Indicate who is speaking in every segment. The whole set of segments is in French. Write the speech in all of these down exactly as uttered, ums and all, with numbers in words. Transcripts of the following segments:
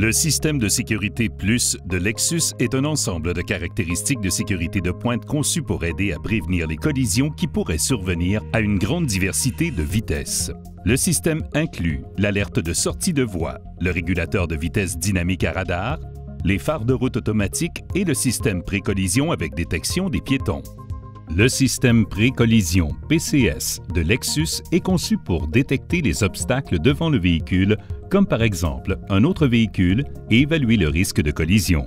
Speaker 1: Le système de sécurité Plus de Lexus est un ensemble de caractéristiques de sécurité de pointe conçues pour aider à prévenir les collisions qui pourraient survenir à une grande diversité de vitesses. Le système inclut l'alerte de sortie de voie, le régulateur de vitesse dynamique à radar, les phares de route automatiques et le système pré-collision avec détection des piétons. Le système pré-collision P C S de Lexus est conçu pour détecter les obstacles devant le véhicule, comme par exemple un autre véhicule, et évaluer le risque de collision.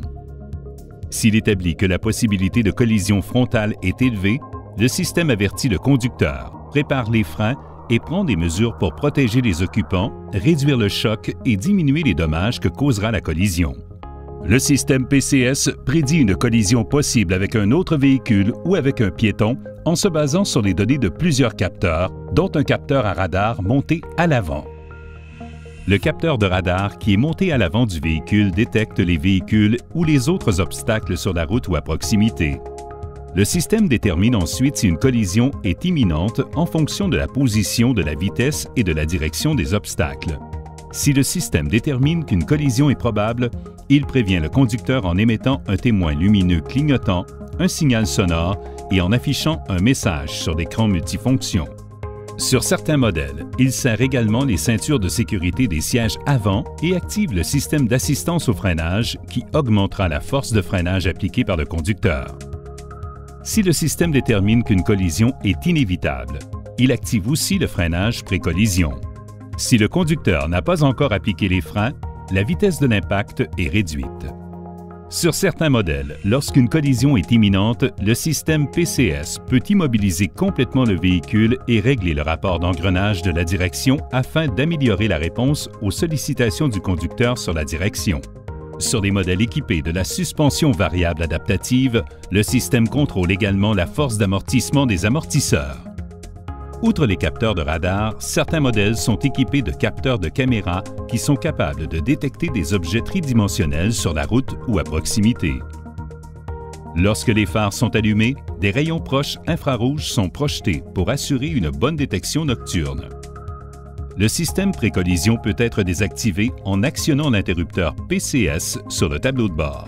Speaker 1: S'il établit que la possibilité de collision frontale est élevée, le système avertit le conducteur, prépare les freins et prend des mesures pour protéger les occupants, réduire le choc et diminuer les dommages que causera la collision. Le système P C S prédit une collision possible avec un autre véhicule ou avec un piéton en se basant sur les données de plusieurs capteurs, dont un capteur à radar monté à l'avant. Le capteur de radar qui est monté à l'avant du véhicule détecte les véhicules ou les autres obstacles sur la route ou à proximité. Le système détermine ensuite si une collision est imminente en fonction de la position, de la vitesse et de la direction des obstacles. Si le système détermine qu'une collision est probable, il prévient le conducteur en émettant un témoin lumineux clignotant, un signal sonore et en affichant un message sur l'écran multifonction. Sur certains modèles, il serre également les ceintures de sécurité des sièges avant et active le système d'assistance au freinage qui augmentera la force de freinage appliquée par le conducteur. Si le système détermine qu'une collision est inévitable, il active aussi le freinage pré-collision. Si le conducteur n'a pas encore appliqué les freins, la vitesse de l'impact est réduite. Sur certains modèles, lorsqu'une collision est imminente, le système P C S peut immobiliser complètement le véhicule et régler le rapport d'engrenage de la direction afin d'améliorer la réponse aux sollicitations du conducteur sur la direction. Sur des modèles équipés de la suspension variable adaptative, le système contrôle également la force d'amortissement des amortisseurs. Outre les capteurs de radar, certains modèles sont équipés de capteurs de caméra qui sont capables de détecter des objets tridimensionnels sur la route ou à proximité. Lorsque les phares sont allumés, des rayons proches infrarouges sont projetés pour assurer une bonne détection nocturne. Le système pré-collision peut être désactivé en actionnant l'interrupteur P C S sur le tableau de bord.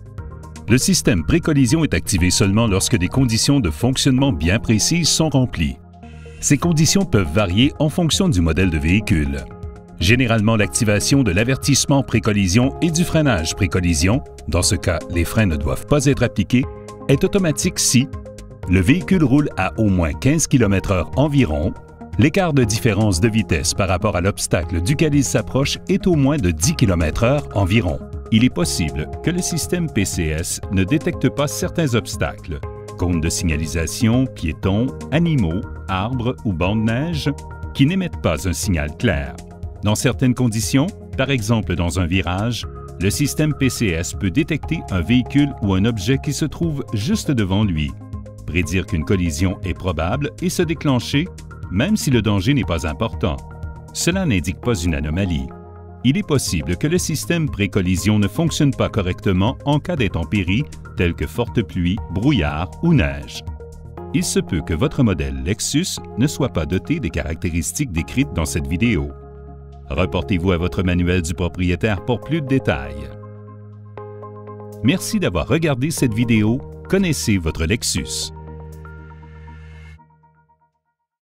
Speaker 1: Le système pré-collision est activé seulement lorsque des conditions de fonctionnement bien précises sont remplies. Ces conditions peuvent varier en fonction du modèle de véhicule. Généralement, l'activation de l'avertissement pré-collision et du freinage pré-collision, dans ce cas, les freins ne doivent pas être appliqués, est automatique si le véhicule roule à au moins quinze kilomètres heure environ, l'écart de différence de vitesse par rapport à l'obstacle duquel il s'approche est au moins de dix kilomètres heure environ. Il est possible que le système P C S ne détecte pas certains obstacles, cônes de signalisation, piétons, animaux, arbres ou bancs de neige, qui n'émettent pas un signal clair. Dans certaines conditions, par exemple dans un virage, le système P C S peut détecter un véhicule ou un objet qui se trouve juste devant lui, prédire qu'une collision est probable et se déclencher, même si le danger n'est pas important. Cela n'indique pas une anomalie. Il est possible que le système pré-collision ne fonctionne pas correctement en cas d'intempéries telles que forte pluie, brouillard ou neige. Il se peut que votre modèle Lexus ne soit pas doté des caractéristiques décrites dans cette vidéo. Reportez-vous à votre manuel du propriétaire pour plus de détails. Merci d'avoir regardé cette vidéo. Connaissez votre Lexus.